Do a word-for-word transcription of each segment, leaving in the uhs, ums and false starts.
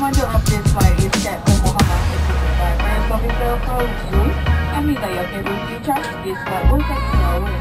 want to update flight is set for Muhammad by First Officer Approach Soon. And meet the update will future. This flight will take two hours.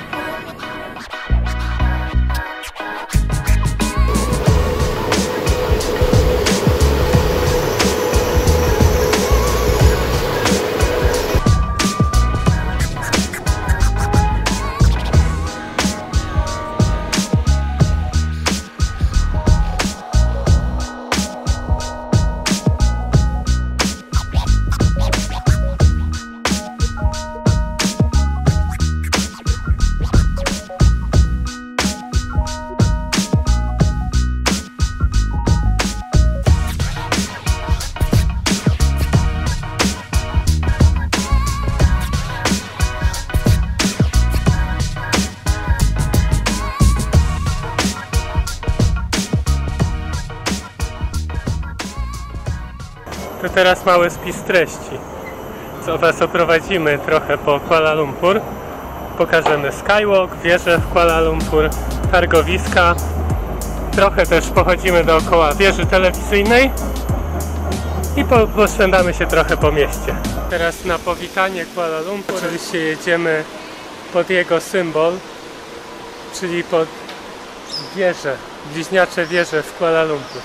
To teraz mały spis treści, co Was oprowadzimy trochę po Kuala Lumpur. Pokażemy Skywalk, wieżę w Kuala Lumpur, targowiska. Trochę też pochodzimy dookoła wieży telewizyjnej i po, poszwędzamy się trochę po mieście. Teraz na powitanie Kuala Lumpur oczywiście jedziemy pod jego symbol, czyli pod wieżę, bliźniacze wieże w Kuala Lumpur.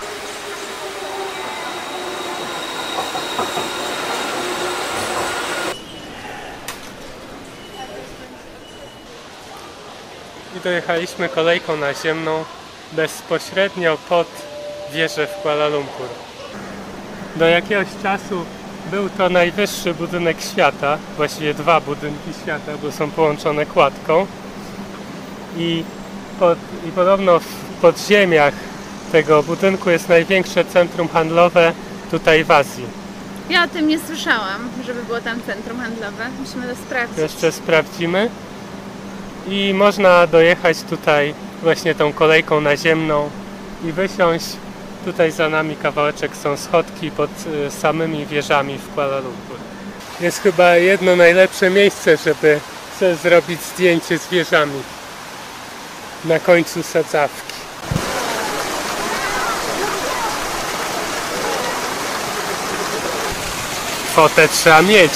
I dojechaliśmy kolejką naziemną bezpośrednio pod wieżę w Kuala Lumpur. Do jakiegoś czasu był to najwyższy budynek świata, właściwie dwa budynki świata, bo są połączone kładką. I, pod, i podobno w podziemiach tego budynku jest największe centrum handlowe tutaj w Azji. Ja o tym nie słyszałam, żeby było tam centrum handlowe. Musimy to sprawdzić. Jeszcze sprawdzimy. I można dojechać tutaj właśnie tą kolejką naziemną i wysiąść. Tutaj za nami kawałeczek są schodki pod samymi wieżami w Kuala Lumpur. Jest chyba jedno najlepsze miejsce, żeby sobie zrobić zdjęcie z wieżami na końcu sadzawki. Fotę trzeba mieć.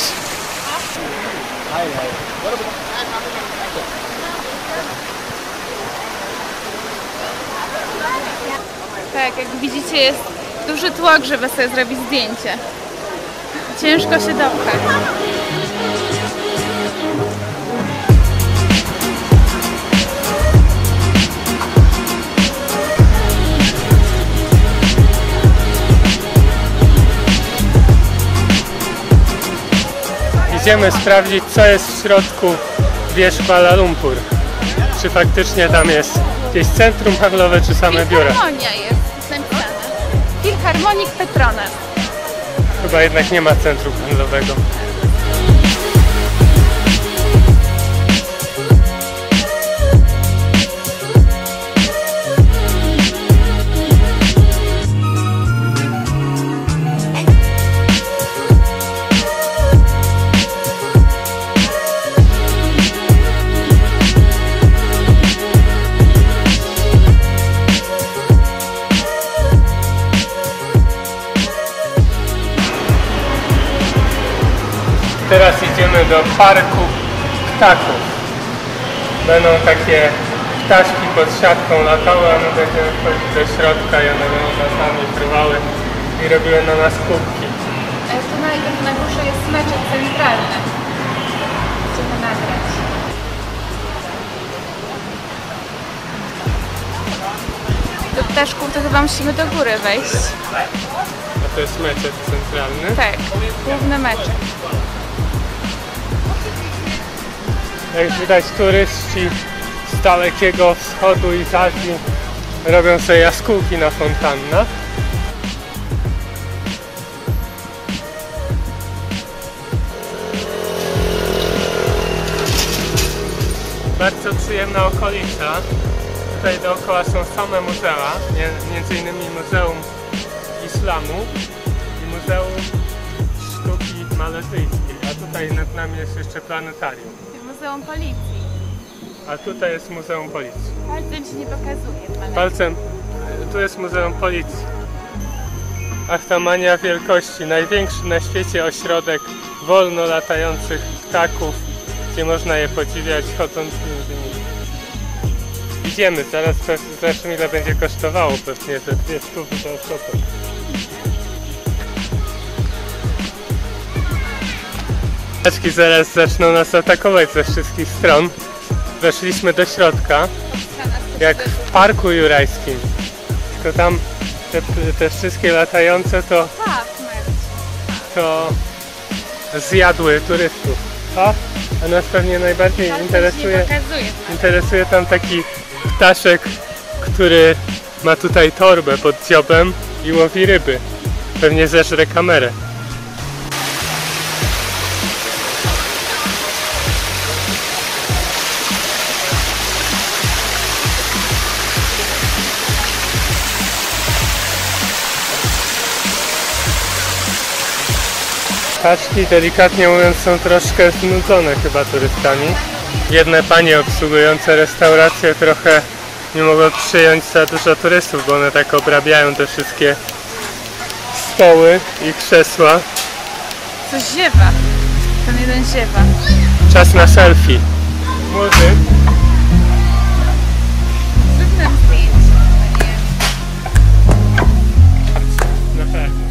Tak, jak widzicie, jest duży tłok, żeby sobie zrobić zdjęcie. Ciężko się dopchać. Idziemy sprawdzić, co jest w środku wież Kuala Lumpur. Czy faktycznie tam jest jakieś centrum handlowe, czy same biura? Filharmonia jest napisane. Filharmonik Petronas. Chyba jednak nie ma centrum handlowego. Teraz idziemy do parku ptaków. Będą takie ptaszki pod siatką latały, a my będziemy wchodzić do środka i one będą nas nami prywały i robiły na nas kubki. Tu najpierw na górze jest meczet centralny. Chcemy nagrać. Do ptaszków to chyba musimy do góry wejść. A to jest meczet centralny? Tak, główny meczet. Jak widać, turyści z dalekiego wschodu i z Azji robią sobie jaskółki na fontannach. Bardzo przyjemna okolica. Tutaj dookoła są same muzea, między innymi Muzeum Islamu i Muzeum Sztuki Malezyjskiej, a tutaj nad nami jest jeszcze planetarium. Muzeum Policji. A tutaj jest Muzeum Policji. Palcem się nie pokazuje. Palcem, tu jest Muzeum Policji. Achtamania wielkości, największy na świecie ośrodek wolno latających ptaków, gdzie można je podziwiać chodząc między nimi. Idziemy, zaraz zobaczymy, ile będzie kosztowało, pewnie ze dwie stówy za osobę. Ptaczki zaraz zaczną nas atakować ze wszystkich stron. Weszliśmy do środka, jak w Parku Jurajskim. Tylko tam te, te wszystkie latające to, to zjadły turystów. A, a nas pewnie najbardziej interesuje, interesuje tam taki ptaszek, który ma tutaj torbę pod dziobem i łowi ryby. Pewnie zeżre kamerę. Ptaszki, delikatnie mówiąc, są troszkę znudzone chyba turystami. Jedne panie obsługujące restaurację trochę nie mogą przyjąć za dużo turystów, bo one tak obrabiają te wszystkie stoły i krzesła. Coś ziewa. Ten jeden ziewa. Czas na selfie. Młody. Zrób nam zdjęcie. Na pewno.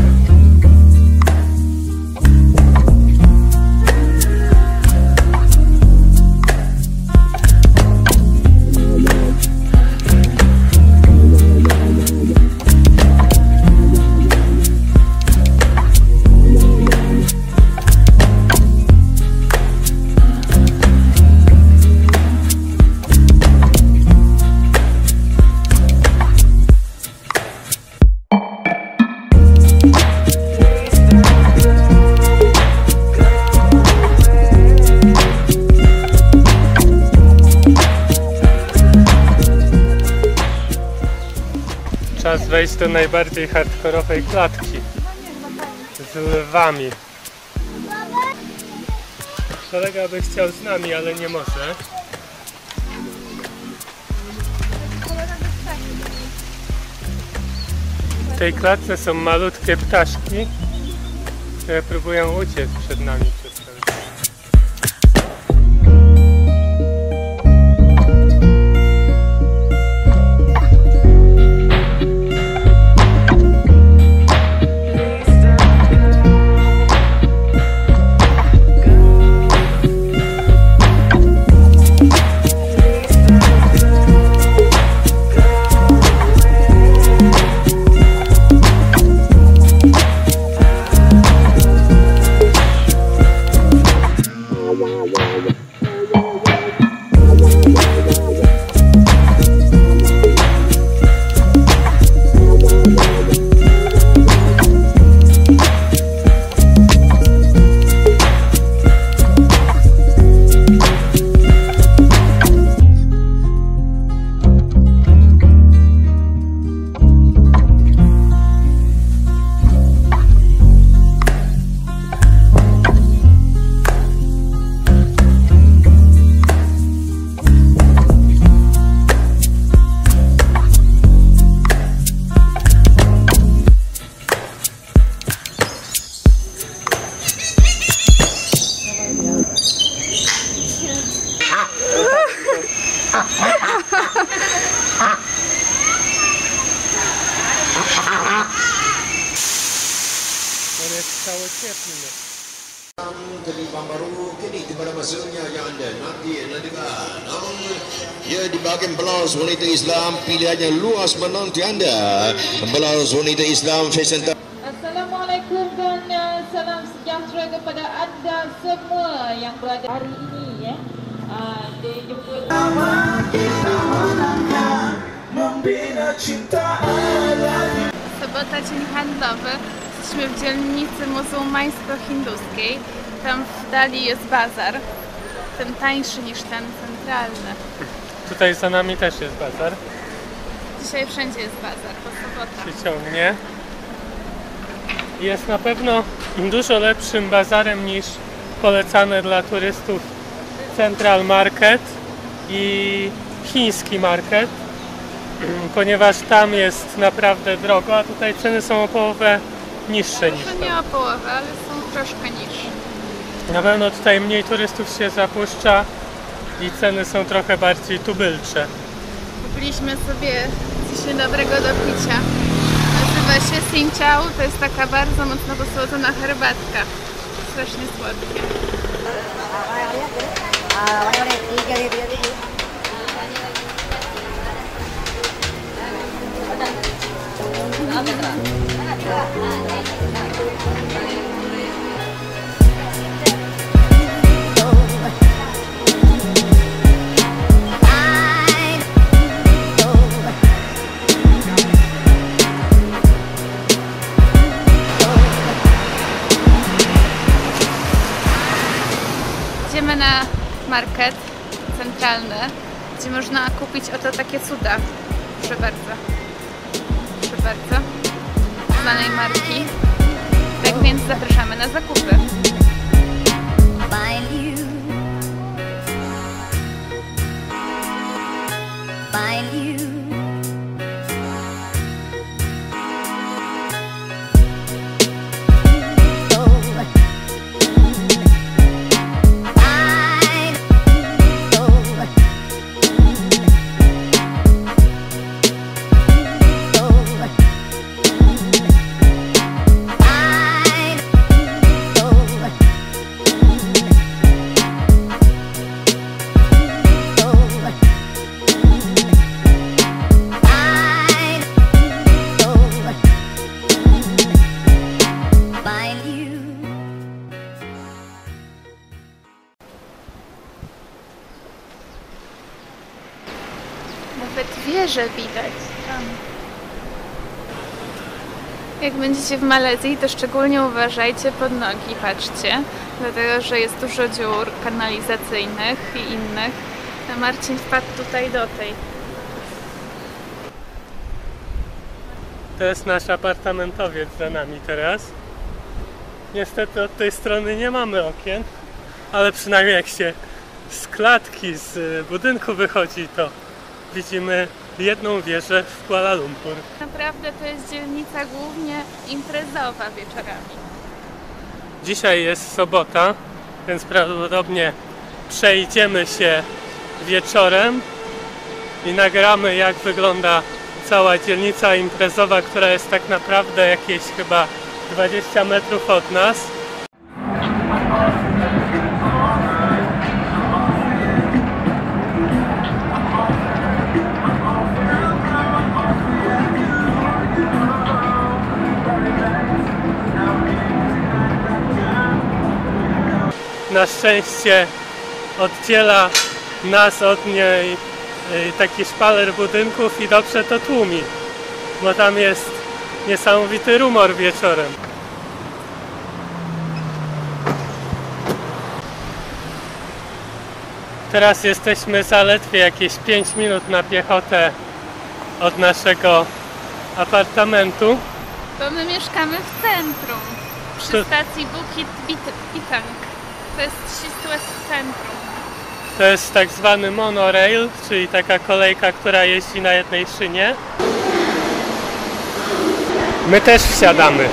Czas wejść do najbardziej hardkorowej klatki z lwami. Kolega by chciał z nami, ale nie może. W tej klatce są malutkie ptaszki, które próbują uciec przed nami. Ya, di bahagian blouse wanita Islam pilihannya luas menanti anda. Blouse wanita Islam fashion. Assalamualaikum dan uh, salam sejahtera kepada anda semua yang berada hari ini ya. Uh, dijemput Sobota, dzień handlowy. Jesteśmy w dzielnicy muzułmańsko-hinduskiej. Tam w dali jest bazar. Ten tańszy niż ten centralny. Tutaj za nami też jest bazar. Dzisiaj wszędzie jest bazar, bo sobota. Się ciągnie. Jest na pewno dużo lepszym bazarem niż polecane dla turystów Central Market i chiński market. ponieważ tam jest naprawdę drogo, a tutaj ceny są o połowę niższe niż To tam. nie o połowę, ale są troszkę niższe. Na pewno tutaj mniej turystów się zapuszcza i ceny są trochę bardziej tubylcze. Kupiliśmy sobie coś niedobrego do picia. Nazywa się Sinciao, to jest taka bardzo mocno posłodzona herbatka. Strasznie słodkie. Idziemy na market centralny, gdzie można kupić oto takie cuda. Proszę bardzo. Proszę bardzo. Znanej marki. Tak więc zapraszamy na zakupy. Find you. Find you. Nawet wieże widać tam. Jak będziecie w Malezji, to szczególnie uważajcie pod nogi, patrzcie, dlatego że jest dużo dziur kanalizacyjnych i innych. A Marcin wpadł tutaj do tej. To jest nasz apartamentowiec za nami teraz. Niestety od tej strony nie mamy okien, ale przynajmniej jak się z klatki, z budynku wychodzi, to widzimy jedną wieżę w Kuala Lumpur. Naprawdę to jest dzielnica głównie imprezowa wieczorami. Dzisiaj jest sobota, więc prawdopodobnie przejdziemy się wieczorem i nagramy, jak wygląda cała dzielnica imprezowa, która jest tak naprawdę jakieś chyba dwadzieścia metrów od nas. Na szczęście oddziela nas od niej taki szpaler budynków i dobrze to tłumi, bo tam jest niesamowity rumor wieczorem. Teraz jesteśmy zaledwie jakieś pięć minut na piechotę od naszego apartamentu. Bo my mieszkamy w centrum, przy To- stacji Bukit Bintang. To jest ścisłe z centrum. To jest tak zwany monorail, czyli taka kolejka, która jeździ na jednej szynie. My też wsiadamy.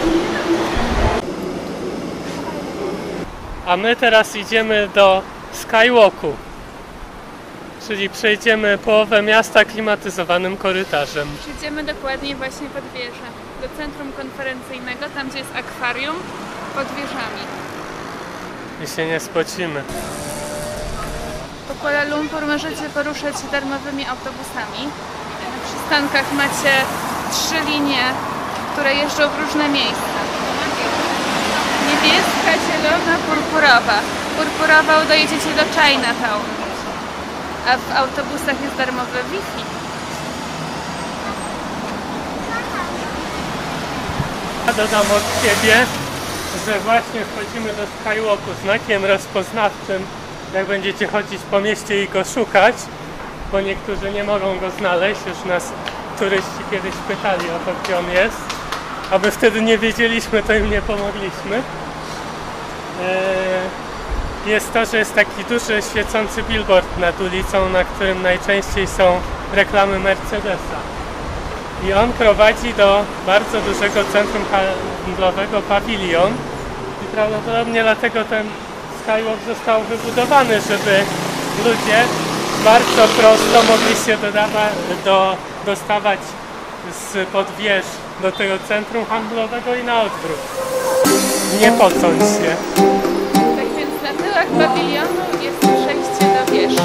A my teraz idziemy do Skywalku, czyli przejdziemy połowę miasta klimatyzowanym korytarzem. Przyjdziemy dokładnie właśnie pod wieżę, do centrum konferencyjnego, tam gdzie jest akwarium, pod wieżami. I się nie spocimy. Po Kuala Lumpur możecie poruszać się darmowymi autobusami. Na przystankach macie trzy linie, które jeżdżą w różne miejsca. Niebieska, zielona, purpurowa. Purpurową dojedziecie do Chinatown, a w autobusach jest darmowe Wi-Fi. Ja dodam od siebie, że właśnie wchodzimy do Skywalku znakiem rozpoznawczym, jak będziecie chodzić po mieście i go szukać, bo niektórzy nie mogą go znaleźć, już nas turyści kiedyś pytali o to, gdzie on jest, a my wtedy nie wiedzieliśmy, to im nie pomogliśmy. Eee, jest to, że jest taki duży świecący billboard nad ulicą, na którym najczęściej są reklamy Mercedesa. I on prowadzi do bardzo dużego centrum handlowego Pawilion i prawdopodobnie dlatego ten skywalk został wybudowany, żeby ludzie bardzo prosto mogli się dodawa, do, dostawać z podwież do tego centrum handlowego i na odwrót. Nie pocąć się. Tak więc na tyłach pawilionu jest przejście do wież.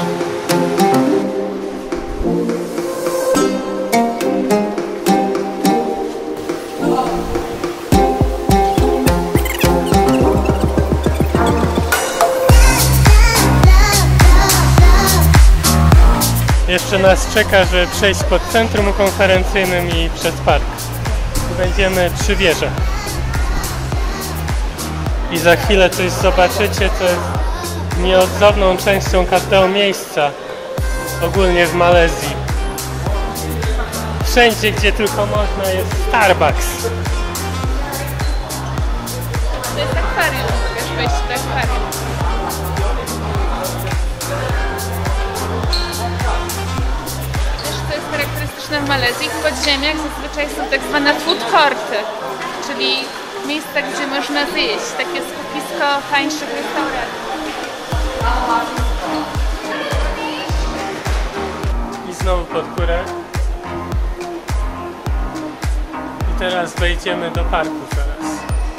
Jeszcze nas czeka, żeby przejść pod centrum konferencyjnym i przez park. Będziemy przy wieżach. I za chwilę coś zobaczycie, co jest nieodzowną częścią każdego miejsca, ogólnie w Malezji. Wszędzie, gdzie tylko można, jest Starbucks. To jest akwarium, możesz wejść do akwarium. Też co jest charakterystyczne w Malezji, w podziemiach zazwyczaj są tak zwane food courty, czyli miejsca, gdzie można zjeść, takie skupisko tańszych restauracji. I znowu pod górę. I teraz wejdziemy do parku zaraz.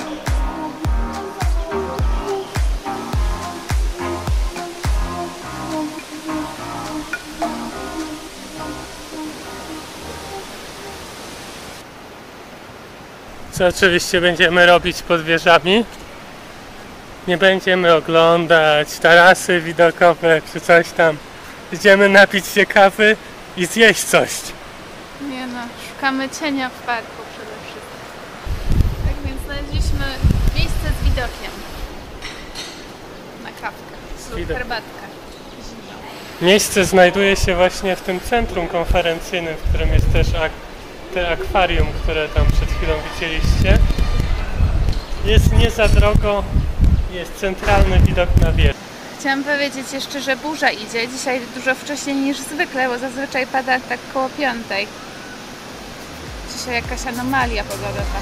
Co oczywiście będziemy robić pod wieżami. Nie będziemy oglądać tarasy widokowe czy coś tam. Idziemy napić się kawy i zjeść coś. Nie no, szukamy cienia w parku przede wszystkim. Tak więc znaleźliśmy miejsce z widokiem. Na kawkę lub widok. herbatkę. Miejsce znajduje się właśnie w tym centrum konferencyjnym, w którym jest też ak te akwarium, które tam przed chwilą widzieliście. Jest nie za drogo, jest centralny widok na wieżę. Chciałam powiedzieć jeszcze, że burza idzie dzisiaj dużo wcześniej niż zwykle, bo zazwyczaj pada tak koło piątej. Dzisiaj jakaś anomalia pogodowa.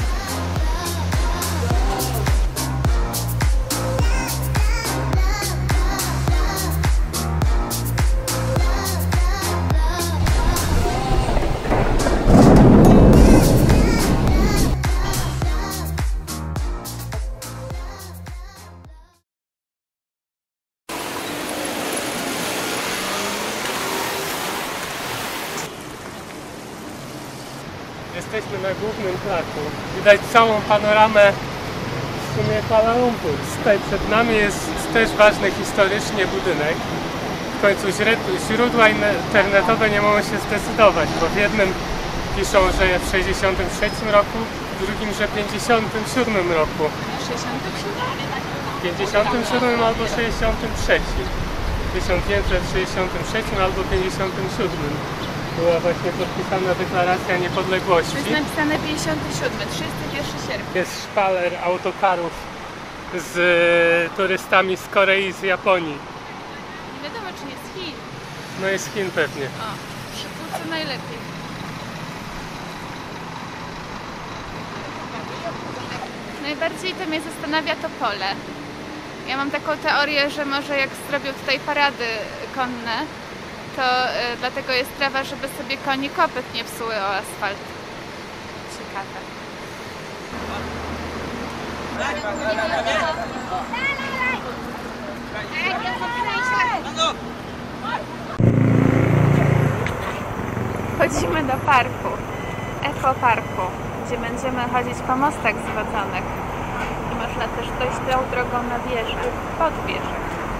Jesteśmy na głównym placu. Widać całą panoramę w sumie Kuala Lumpur. Tutaj przed nami jest też ważny historycznie budynek. W końcu źródła internetowe nie mogą się zdecydować, bo w jednym piszą, że w sześćdziesiątym trzecim roku, w drugim, że w pięćdziesiątym siódmym roku. sześćdziesiątym siódmym? pięćdziesiątym siódmym albo sześćdziesiątym trzecim. tysiąc pięćset sześćdziesiątym trzecim albo pięćdziesiątym siódmym. Była właśnie podpisana deklaracja niepodległości. To jest napisane pięćdziesiąty siódmy, trzydziestego pierwszego sierpnia. Jest szpaler autokarów z turystami z Korei i z Japonii. Nie wiadomo, czy jest Chin. No jest Chin pewnie. O, przy półce najlepiej. Najbardziej to mnie zastanawia to pole. Ja mam taką teorię, że może jak zrobią tutaj parady konne, to y, dlatego jest trawa, żeby sobie konie kopyt nie psuły o asfalt. Ciekawe. Chodzimy do parku, ekoparku, gdzie będziemy chodzić po mostach zwodzonych i można też dojść tą drogą na wieżę, pod wieżę.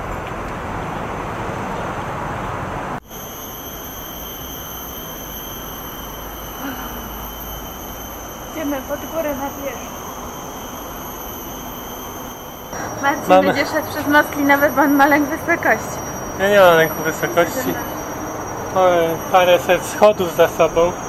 Idziemy pod górę na wieżę. Marcin Mamy. będzie szedł przez most linowy, bo on ma lęk wysokości. Ja nie mam lęku wysokości. Mamy paręset schodów za sobą.